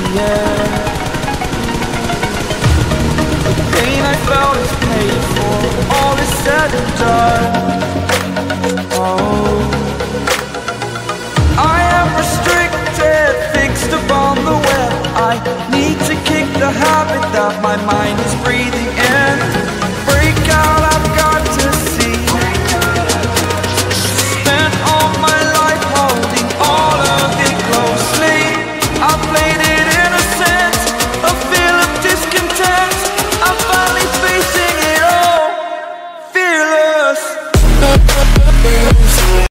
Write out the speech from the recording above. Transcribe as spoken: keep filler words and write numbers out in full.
yeah. The pain I felt is paid for, all is said and done.